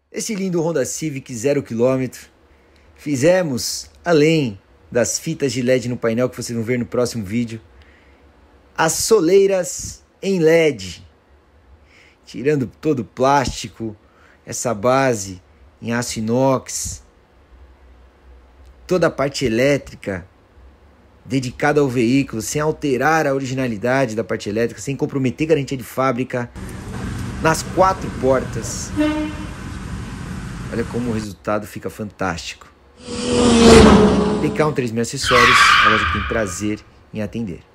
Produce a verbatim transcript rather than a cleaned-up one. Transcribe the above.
Esse lindo Honda Civic zero quilômetro. Fizemos, além das fitas de L E D no painel que vocês vão ver no próximo vídeo, as soleiras em L E D. Tirando todo o plástico, essa base em aço inox, toda a parte elétrica dedicada ao veículo, sem alterar a originalidade da parte elétrica, sem comprometer a garantia de fábrica, nas quatro portas. Olha como o resultado fica fantástico. P K um três mil Acessórios, a loja que tem prazer em atender.